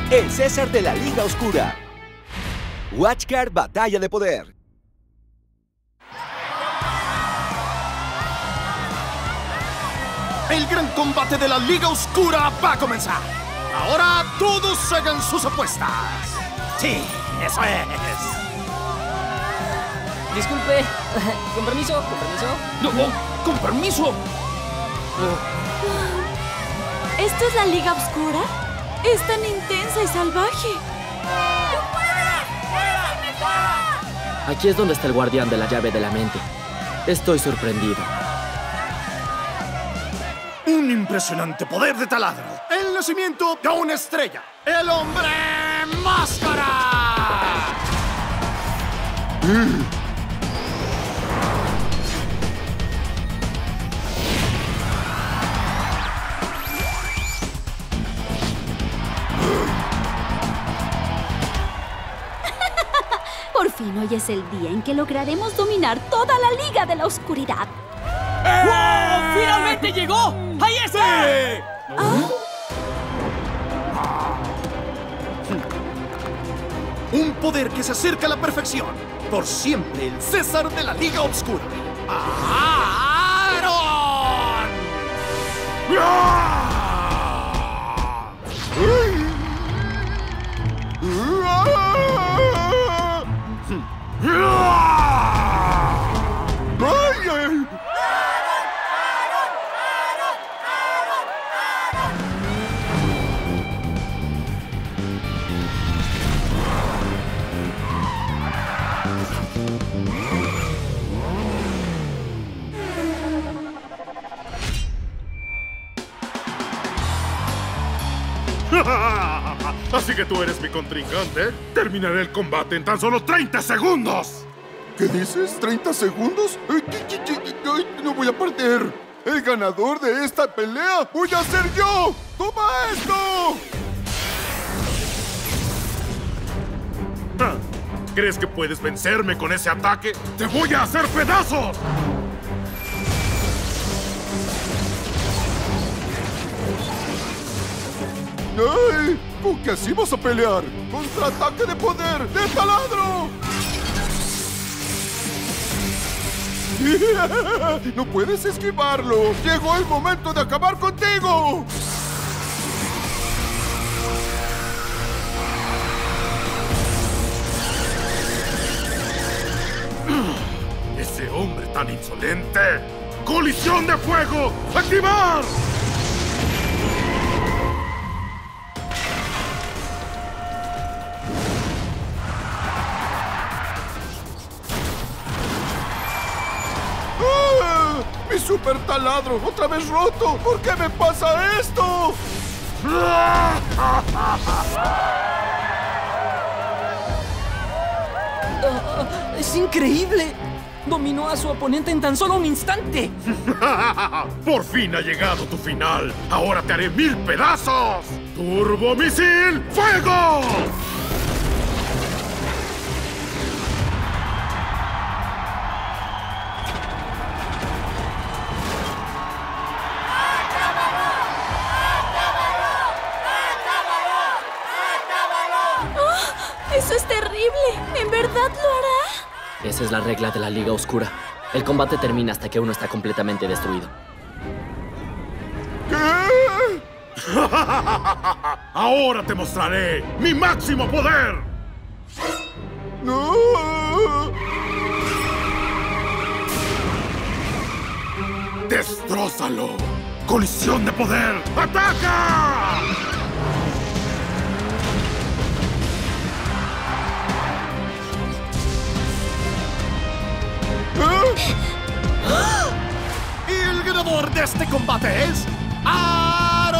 el César de la Liga Oscura. WatchGuard Batalla de Poder. El gran combate de la Liga Oscura va a comenzar. Ahora todos hagan sus apuestas. Sí, eso es. Disculpe, con permiso, con permiso. No, con permiso. ¿Esto es la Liga Oscura? Es tan intensa y salvaje. Aquí es donde está el guardián de la llave de la mente. Estoy sorprendido. Un impresionante poder de taladro. El nacimiento de una estrella. El hombre máscara. Por fin hoy es el día en que lograremos dominar toda la Liga de la Oscuridad. ¡Wow! ¡Finalmente llegó! ¡Ahí está! Un poder que se acerca a la perfección. Por siempre el César de la Liga Oscura. ¡Aaron! Así que tú eres mi contrincante. Terminaré el combate en tan solo 30 segundos. ¿Qué dices? ¿30 segundos? Ay, no voy a perder. El ganador de esta pelea voy a ser yo. ¡Toma esto! ¿Crees que puedes vencerme con ese ataque? ¡Te voy a hacer pedazos! ¡Ay! ¿Con qué así vas a pelear? ¡Contraataque de poder de taladro! ¡No puedes esquivarlo! ¡Llegó el momento de acabar contigo! ¡Ese hombre tan insolente! ¡Colisión de fuego! ¡Activar! ¡Mi super taladro! ¡Otra vez roto! ¿Por qué me pasa esto? ¡Es increíble! Dominó a su oponente en tan solo un instante. ¡Por fin ha llegado tu final! ¡Ahora te haré 1000 pedazos! ¡Turbo Misil Fuego! ¡Eso es terrible! ¿En verdad lo hará? Esa es la regla de la Liga Oscura. El combate termina hasta que uno está completamente destruido. ¿Qué? ¡Ahora te mostraré mi máximo poder! ¡No! ¡Destrózalo! ¡Colisión de poder! ¡Ataca! Y el ganador de este combate es Aaron.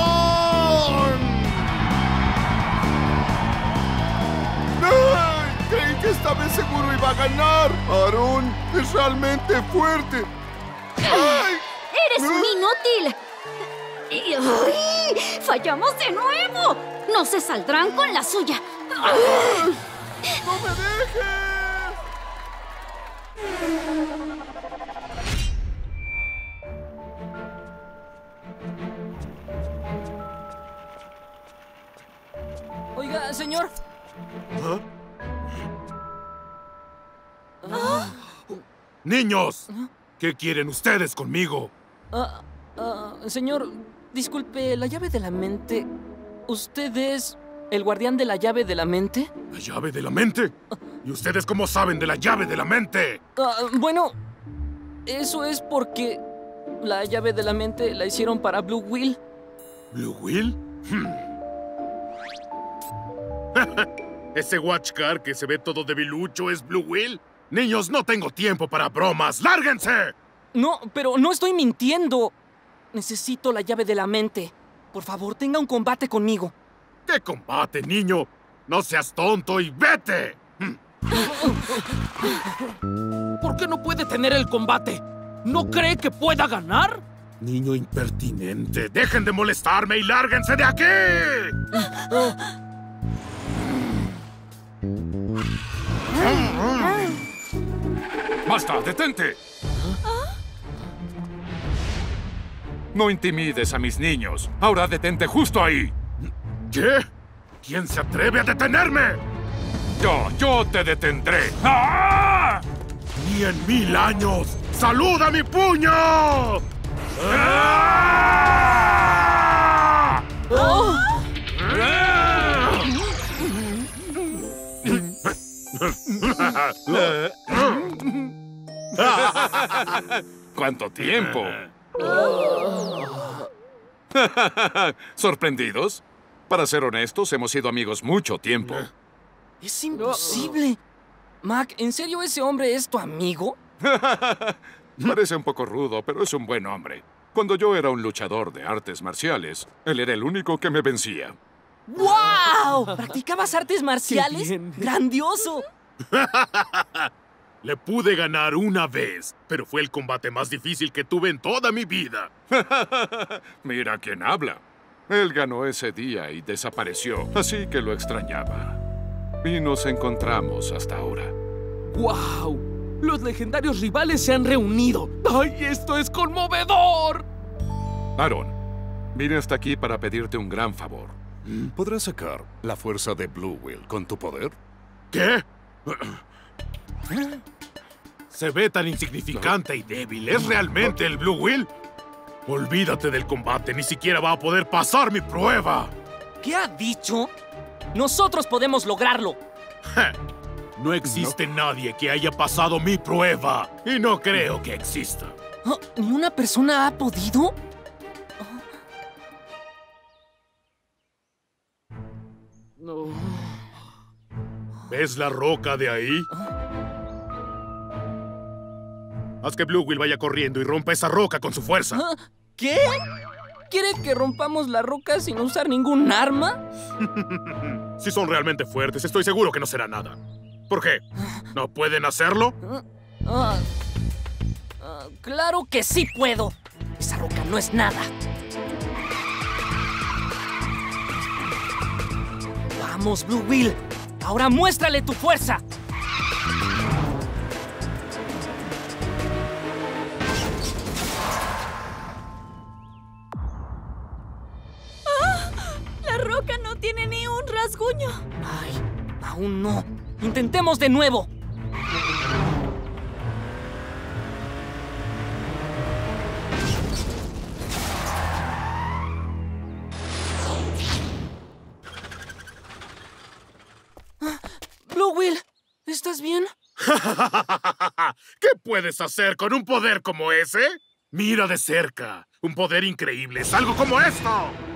¡Ay! Creí que esta vez seguro iba a ganar. Aaron es realmente fuerte. ¡Ay! ¡Eres un inútil! ¡Ay! ¡Fallamos de nuevo! ¡No se saldrán con la suya! ¡Ay! ¡No me dejes! Oiga, Señor. ¡Niños! ¿Qué quieren ustedes conmigo? Señor, disculpe, la llave de la mente... ¿Usted es el guardián de la llave de la mente? ¿La llave de la mente? ¿Y ustedes cómo saben de la llave de la mente? Bueno, eso es porque la llave de la mente la hicieron para Blue Will. ¿Blue Will? ¿Ese Watchcar que se ve todo debilucho es Blue Will? Niños, no tengo tiempo para bromas. ¡Lárguense! No, pero no estoy mintiendo. Necesito la llave de la mente. Por favor, tenga un combate conmigo. ¿Qué combate, niño? No seas tonto y vete. ¿Por qué no puede tener el combate? ¿No cree que pueda ganar? Niño impertinente, dejen de molestarme y lárguense de aquí. ¡Basta! ¡Detente! No intimides a mis niños. Ahora detente justo ahí. ¿Qué? ¿Quién se atreve a detenerme? Yo te detendré. ¡Ah! ¡Ni en 1000 años! ¡Saluda mi puño! ¡Ah! ¡Oh! ¿Cuánto tiempo? ¿Sorprendidos? Para ser honestos, hemos sido amigos mucho tiempo. ¡Es imposible! Mac, ¿en serio ese hombre es tu amigo? Parece un poco rudo, pero es un buen hombre. Cuando yo era un luchador de artes marciales, él era el único que me vencía. ¡Wow! ¿Practicabas artes marciales? ¡Qué bien! ¡Grandioso! Le pude ganar una vez, pero fue el combate más difícil que tuve en toda mi vida. Mira quién habla. Él ganó ese día y desapareció, así que lo extrañaba. Y nos encontramos hasta ahora. ¡Guau! Los legendarios rivales se han reunido. ¡Ay, esto es conmovedor! Aaron, vine hasta aquí para pedirte un gran favor. ¿Podrás sacar la fuerza de Blue Will con tu poder? ¿Qué? Se ve tan insignificante y débil. ¿Es realmente el Blue Will? Olvídate del combate. Ni siquiera va a poder pasar mi prueba. ¿Qué ha dicho? ¡Nosotros podemos lograrlo! No existe nadie que haya pasado mi prueba. Y no creo que exista. Oh, ¿ni una persona ha podido? No. ¿Ves la roca de ahí? Haz que Blue Will vaya corriendo y rompa esa roca con su fuerza. ¿Qué? ¿Quiere que rompamos la roca sin usar ningún arma? Si son realmente fuertes, estoy seguro que no será nada. ¿Por qué? ¿No pueden hacerlo? Claro que sí puedo. Esa roca no es nada. Vamos, Blue Will. Ahora muéstrale tu fuerza. La roca no tiene ni un rasguño. Ay, aún no. Intentemos de nuevo. Blue Will, ¿estás bien? ¿Qué puedes hacer con un poder como ese? Mira de cerca. Un poder increíble. Es algo como esto.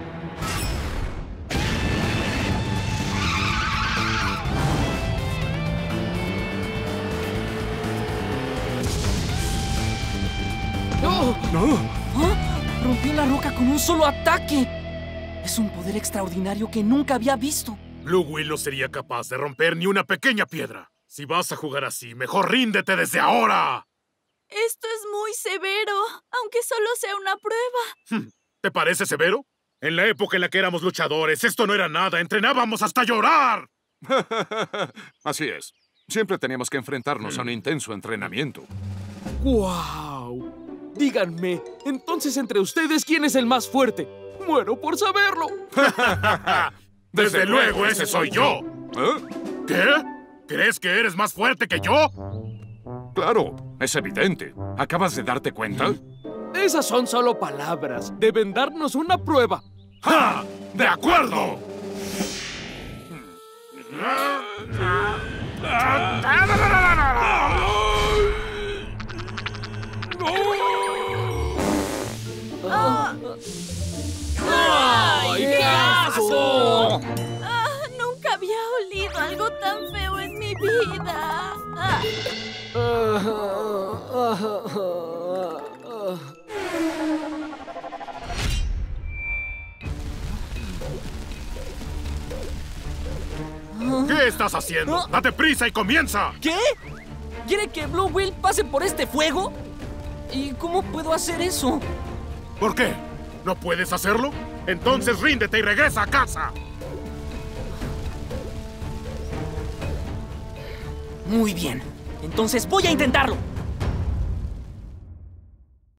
¿Ah? Rompió la roca con un solo ataque. Es un poder extraordinario que nunca había visto. Blue Will no sería capaz de romper ni una pequeña piedra. Si vas a jugar así, mejor ríndete desde ahora. Esto es muy severo, aunque solo sea una prueba. ¿Te parece severo? En la época en la que éramos luchadores, esto no era nada. Entrenábamos hasta llorar. Así es. Siempre teníamos que enfrentarnos a un intenso entrenamiento. ¡Guau! Díganme, entonces entre ustedes, ¿quién es el más fuerte? ¡Muero por saberlo! Desde luego, ese soy yo. ¿Eh? ¿Qué? ¿Crees que eres más fuerte que yo? Claro, es evidente. ¿Acabas de darte cuenta? Esas son solo palabras. Deben darnos una prueba. ¡Ja! ¡De acuerdo! ¡Ay, qué asco! Nunca había olido algo tan feo en mi vida. ¿Qué estás haciendo? ¡Date prisa y comienza! ¿Qué? ¿Quiere que Blue Will pase por este fuego? ¿Y cómo puedo hacer eso? ¿Por qué? ¿No puedes hacerlo? Entonces ríndete y regresa a casa. Muy bien. Entonces voy a intentarlo.